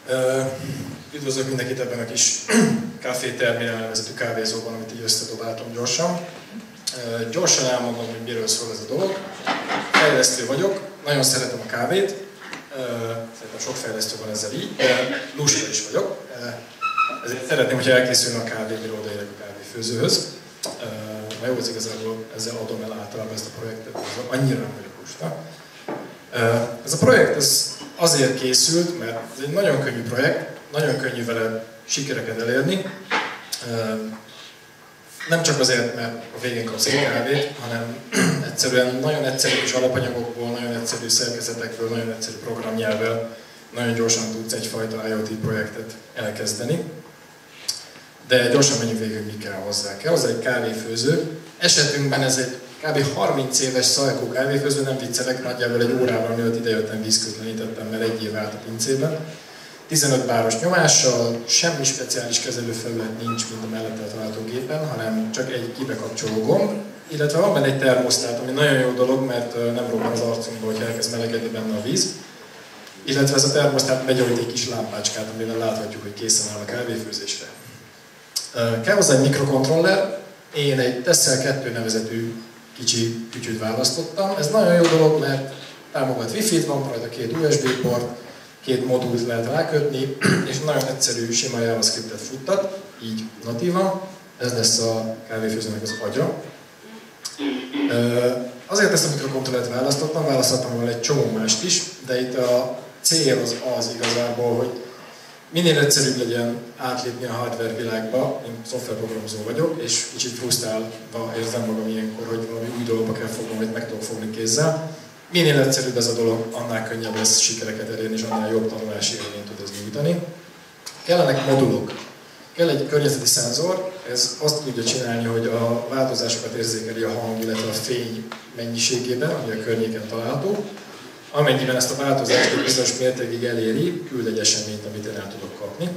Üdvözlök mindenkit ebben a kis kávéterminál nevezetű kávézóban, amit így összedobáltam gyorsan. Gyorsan elmondom, hogy miről szól ez a dolog. Fejlesztő vagyok, nagyon szeretem a kávét. Szerintem sok fejlesztő van ezzel így, de lusta is vagyok. Ezért szeretném, hogyha elkészülne a kávé, mire odaérek a kávéfőzőhöz. Na jó, ez igazából ezzel adom el általában ezt a projektet, annyira nem vagyok lusta. Ez a projekt azért készült, mert ez egy nagyon könnyű projekt, nagyon könnyű vele sikereket elérni. Nem csak azért, mert a végén kapsz egy kávét, hanem egyszerűen nagyon egyszerű kis alapanyagokból, nagyon egyszerű szerkezetekből, nagyon egyszerű programnyelvvel nagyon gyorsan tudsz egyfajta IoT projektet elkezdeni. De gyorsan menjünk végig, hogy mi kell hozzá. Kell hozzá egy kávéfőző. Esetünkben ez egy kb. 30 éves Szajkó kávéfőző, nem viccelek, nagyjából egy órával mielőtt idejöttem, vízkötlenítettem, mert egy év állt a pincében. 15 báros nyomással, semmi speciális kezelőfelület nincs, mint a mellette található gépen, hanem csak egy kibekapcsoló gomb, illetve van benne egy termosztát, ami nagyon jó dolog, mert nem robban az arcunkba, hogyha elkezd melegedni benne a víz. Illetve ez a termosztát begyújt egy kis lámpácskát, amivel láthatjuk, hogy készen áll a kávéfőzésre. Kell hozzá egy mikrokontroller. Én egy Tessel 2 nevezetű kicsi kütyűt választottam. Ez nagyon jó dolog, mert támogat Wi-Fi-t, van rajta 2 USB port, 2 modult lehet rákötni, és nagyon egyszerű, sima JavaScriptet futtat, így natívan. Ez lesz a kávéfőzőnek az agya. Azért ezt a mikrokontrollert választottam volna egy csomó mást is, de itt a cél az igazából, hogy minél egyszerűbb legyen átlépni a hardware világba. Én szoftverprogramozó vagyok, és kicsit frusztrálva érzem magam ilyenkor, hogy valami új dologba kell fognom, vagy meg tudok fogni kézzel. Minél egyszerűbb ez a dolog, annál könnyebb lesz sikereket elérni, és annál jobb tanulási élményt tud ez nyújtani. Kellenek modulok. Kell egy környezeti szenzor, ez azt tudja csinálni, hogy a változásokat érzékeli a hang, illetve a fény mennyiségében, ami a környéken található. Amennyiben ezt a változást egy bizonyos mértékig eléri, küld egy eseményt, amit én el tudok kapni.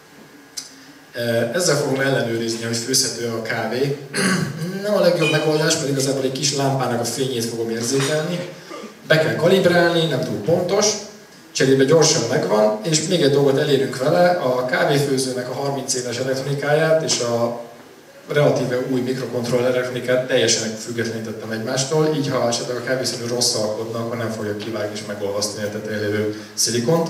Ezzel fogom ellenőrizni, hogy főzhető a kávé. Nem a legjobb megoldás, mert igazából egy kis lámpának a fényét fogom érzékelni. Be kell kalibrálni, nem túl pontos, cserébe gyorsan megvan, és még egy dolgot elérünk vele, a kávéfőzőnek a 30 éves elektronikáját és a relatíve új mikrokontroller elektronikát teljesen függetlenítettem egymástól, így ha esetleg a kávéfőző rossz alkotna, akkor nem fogja kivágni és megolvasztani a tetején lévő szilikont.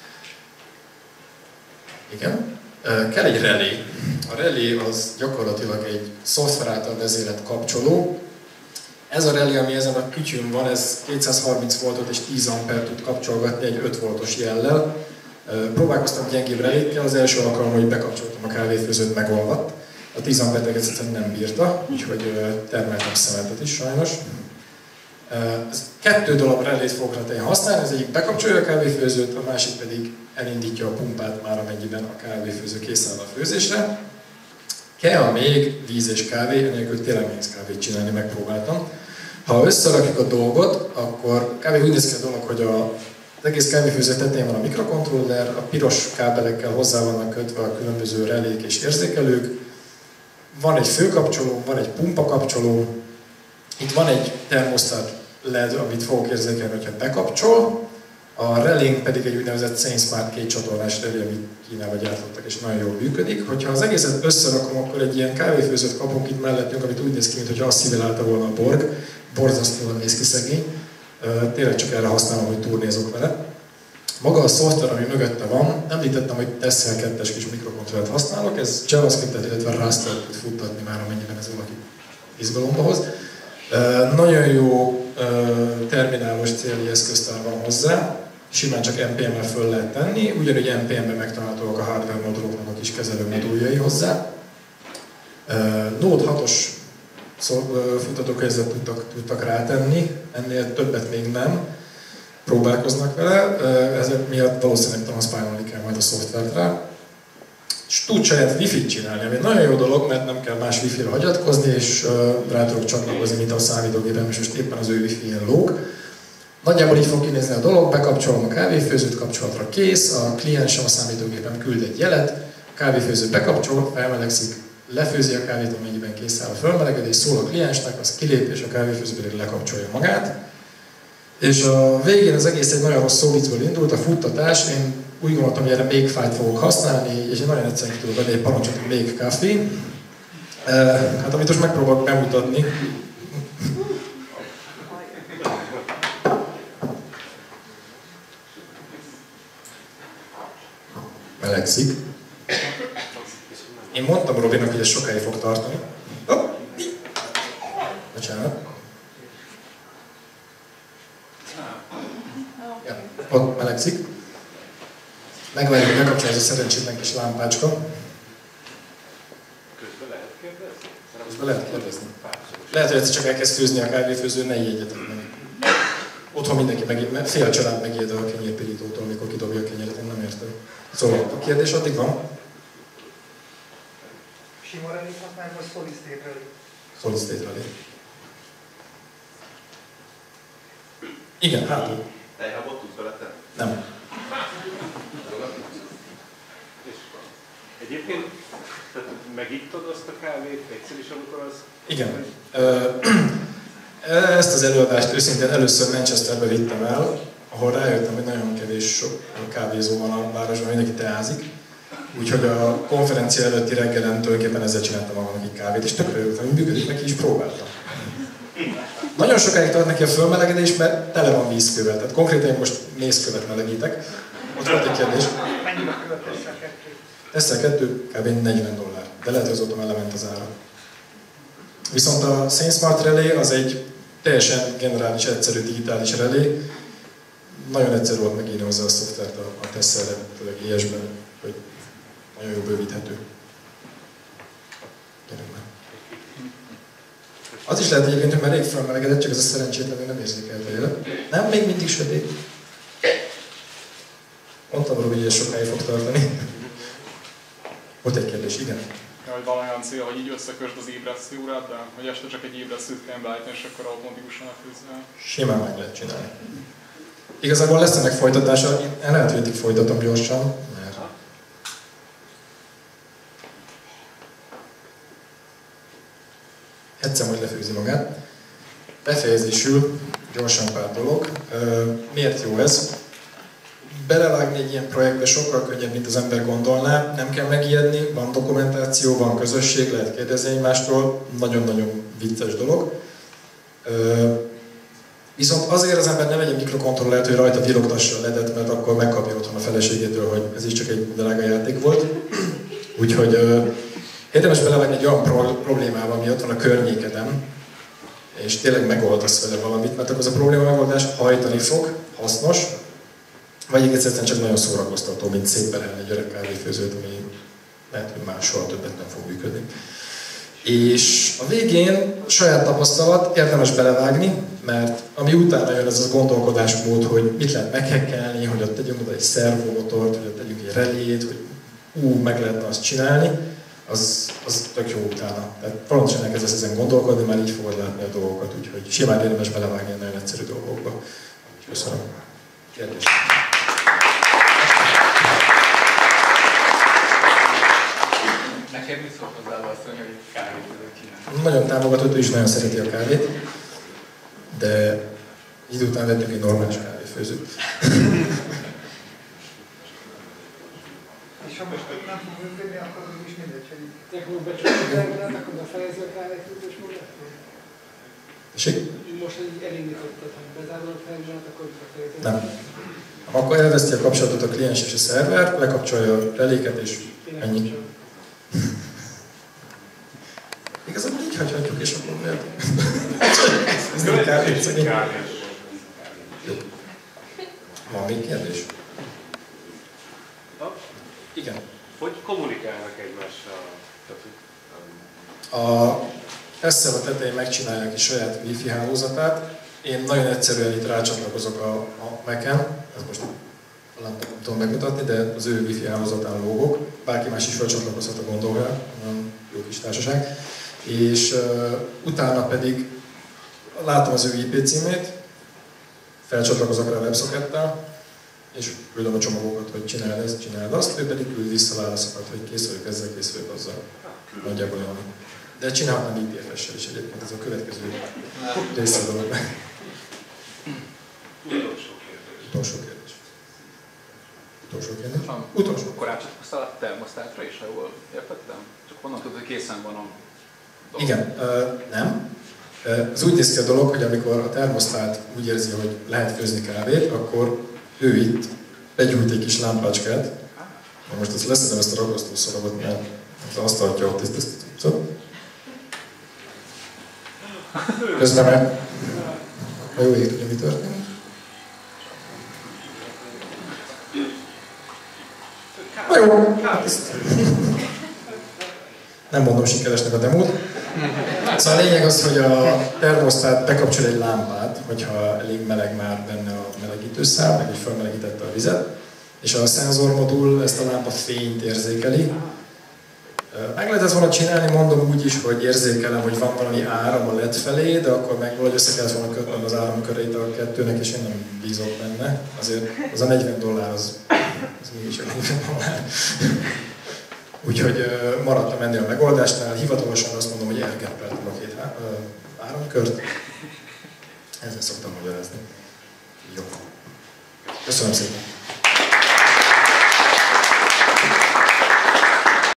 Igen. Kell egy relé. A relé az gyakorlatilag egy szoftver által vezérelt kapcsoló. Ez a relé, ami ezen a kütyűn van, ez 230 voltot és 10 ampert tud kapcsolgatni egy 5 voltos jellel. Próbálkoztam gyengébb relékkel, az első alkalom, hogy bekapcsoltam a kávéfőzőt, megolvadt. A 10 ampert egyszerűen nem bírta, úgyhogy termeltem szemetet is sajnos. 2 darab relét fogok rá használni, az egyik bekapcsolja a kávéfőzőt, a másik pedig elindítja a pumpát már amennyiben a kávéfőző készen áll a főzésre. Kell még víz és kávé, enélkül tényleg nehéz kávét csinálni, megpróbáltam. Ha összerakjuk a dolgot, akkor kb. Úgy néz ki a dolog, hogy az egész kávéfőző tetején van a mikrokontroller, a piros kábelekkel hozzá vannak kötve a különböző relék és érzékelők. Van egy főkapcsoló, van egy pumpakapcsoló, itt van egy termosztát LED, amit fogok érzékelni, hogyha bekapcsol. A relénk pedig egy úgynevezett SainSmart 2 csatornás relé, amit Kínában gyártottak, és nagyon jól működik. Hogyha az egészet összerakom, akkor egy ilyen kávéfőzőt kapunk itt mellettünk, amit úgy néz ki, mintha asszimilálta volna a borg. Borzasztóan néz ki szegény. Tényleg csak erre használom, hogy turnézok vele. Maga a szoftver, ami mögötte van, említettem, hogy Tessel 2-es kis mikrokontrollert használok, ez JavaScriptet, illetve Rust-ot tud futtatni már, amennyiben ez valaki izgalomba hoz. Nagyon jó terminálos céli eszköztár van hozzá, simán csak NPM-mel föl lehet tenni, ugyanúgy NPM-ben megtalálhatóak a hardware moduloknak a kis kezelő moduljai hozzá. Node 6-os futtatókönyvet tudtak rátenni, ennél többet még nem. Próbálkoznak vele, ezek miatt valószínűleg transpilálni kell majd a szoftvert rá. És tud saját Wi-Fi-t csinálni, ami nagyon jó dolog, mert nem kell más Wi-Fi-ra hagyatkozni, és rá tudok csatlakozni, mint a számítógépen, és most éppen az ő Wi-Fi-en lóg. Nagyjából így fog kinézni a dolog, bekapcsolom a kávéfőzőt, kapcsolatra kész, a kliensem a számítógépen küld egy jelet, a kávéfőző bekapcsol, felmelegszik, lefőzi a kávét, amennyiben kész áll a fölmelegedés, szól a kliensnek, az kilép, és a kávéfőző pedig lekapcsolja magát. És a végén az egész egy nagyon rossz szó viccből indult, a futtatás. Én úgy gondoltam, hogy erre még fájt fogok használni, és én nagyon egyszerűen tudok venni egy parancsot, hogy még kávé. Hát amit most megpróbálok bemutatni. Melegszik. Én mondtam Robinak, hogy ez sokáig fog tartani. Bocsánat. Ja, ott melegszik. Megvárjuk, hogy bekapcsolja ez a szerencsétlen kis lámpácska. Közben lehet kérdezni? Közben lehet kérdezni. Lehet, hogy egyszer csak elkezd főzni a kávéfőző, ne ijedjetek meg. Otthon mindenki megijed, fél a család megijed a kenyérpirítótól, amikor kidobja a kenyeret, én nem értem. Szóval a kérdés addig van. Sima rally használjuk, vagy solid state rally? Solid state rally. Igen, hátul. Tejhabot tudsz beletenni? Nem. És egyébként megittad azt a kávét egyszer is, amikor az... Igen. Ezt az előadást őszintén először Manchesterbe vittem el, ahol rájöttem, hogy nagyon kevés sok kávézó van a városban, mindenki teázik. Úgyhogy a konferencia előtti reggelen tulajdonképpen ezzel csináltam magamnak egy kávét, és tökre örültem, hogy működik, neki is próbáltam. Nagyon sokáig tart neki a fölmelegedés, mert tele van vízkővel, tehát konkrétan én most mézkövet melegítek. Ott volt egy kérdés. Mennyibe követ Tesla 2? Tesla 2 kb. $40, de lehet, hogy azóta már lement az ára. Viszont a SainSmart Relay az egy teljesen generális, egyszerű digitális relé. Nagyon egyszerű volt megírni hozzá a szoftvert a Tesla-re, főleg ilyesben, hogy nagyon jó bővíthető. Gyerünk már. Az is lehet egyébként, hogy már rég felmelegedett, csak ez a szerencsétlenül nem érzékelte éle. Nem, még mindig sötét. Mondtam Robi, hogy ez sokáig fog tartani. Volt egy kérdés, igen? Hogy van olyan cél, hogy így összekösd az ébresztő óráddal, hogy este csak egy ébresztőt kell beállítani, és akkor automatikusan lefőzzel. Simán meg lehet csinálni. Igazából lesz ennek folytatása, én lehet, hogy eddig folytatom gyorsan, mert... Egyszer majd lefőzi magát. Befejezésül gyorsan pár dolog. Miért jó ez? Belevágni egy ilyen projektbe sokkal könnyebb, mint az ember gondolná. Nem kell megijedni, van dokumentáció, van közösség, lehet kérdezni egymástól. Nagyon-nagyon vicces dolog. Viszont azért az ember ne vegye mikrokontrollert, hogy rajta villogtassa a ledet, mert akkor megkapja otthon a feleségétől, hogy ez is csak egy drága játék volt. Úgyhogy érdemes belevágni egy olyan problémába, ami ott van a környékeden, és tényleg megoldasz vele valamit, mert akkor az a probléma megoldás hajtani fog, hasznos, vagy egész egyszerűen csak nagyon szórakoztató, mint szép belelni egy öreg kávéfőzőt, ami lehet, hogy már soha többet nem fog működni. És a végén saját tapasztalat, érdemes belevágni, mert ami utána jön, ez a gondolkodásmód, hogy mit lehet meghekkelni, hogy ott tegyünk oda egy szervomotort, hogy ott tegyünk egy relét, hogy meg lehetne azt csinálni, az tök jó utána. Tehát pontosan elkezdesz ezen gondolkodni, már így fogod látni a dolgokat, úgyhogy simán érdemes belevágni a nagyon egyszerű dolgokba. Köszönöm. Kérdés. Neked mit szokott hozzáválaszolni, hogy kávét tudod csinálni? Nagyon támogatott, ő is nagyon szereti a kávét, de idő után vettünk egy normális kávéfőzőt. És ha most nem fog működni, akkor is mindegy, hogy... Akkor becsukod, akkor befejezi a kávéfőzés magát? Tessék? Most, hogy elindítottad, hogy bezárod a felvételt, akkor befejezi? Nem. Akkor elveszti a kapcsolatot a kliens és a szerver, lekapcsolja a reléket és ennyi. Igazából így hagyhatjuk, és akkor lehet. Ez nem kávét szegény. Jó. Van még kérdés? Igen. Hogy kommunikálnak egymással? A Tesla a tetején megcsinálják egy saját wifi hálózatát. Én nagyon egyszerűen itt rácsatlakozok a Mac-en, ezt most nem tudom megmutatni, de az ő wifi hálózatán lógok. Bárki más is felcsatlakozhat a gondolra, nagyon jó kis társaság. És utána pedig látom az ő IP címét, felcsatlakozok rá a WebSockettel, és küldöm a csomagokat, hogy csináld ezt, csináld azt, ő pedig küld vissza válaszokat, hogy kész vagyok ezzel, kész vagyok azzal. Nagyjából olyan. De csinálhatnám IPFS-sel is egyébként, ez a következő része a dolognak. kérdés. Utolsó. Akkor átcsatlakoztál a termosztátra is, ha jól értettem? Csak honnan tudod, hogy készen van a dolog? Igen, nem. Ez úgy néz ki a dolog, hogy amikor a termosztát úgy érzi, hogy lehet főzni kávét, akkor ő itt begyújt egy kis lámpácskát. Na most ezt leszedem ezt a ragasztószalagot, mert azt tartja ott ezt tudod. Közben meg a jó ég tudja, mi történik. Na jó, hát ezt nem mondom sikeresnek a demót. Szóval a lényeg az, hogy a termosztát bekapcsol egy lámpát, hogyha elég meleg már benne a melegítőszál, meg így felmelegítette a vizet, és a szenzormodul ezt a lámpa fényt érzékeli. Meg lehet ezt volna csinálni, mondom úgy is, hogy érzékelem, hogy van valami áram a LED felé, de akkor meg valahogy össze kellett volna kötnöm az áramkörét a kettőnek, és én nem bízok benne. Azért az a $40 az mégis a $40. Úgyhogy maradtam ennél a megoldásnál, hivatalosan azt mondom, hogy elgeppeltem a két áramkört. Ezzel szoktam magyarázni. Jó. Köszönöm szépen.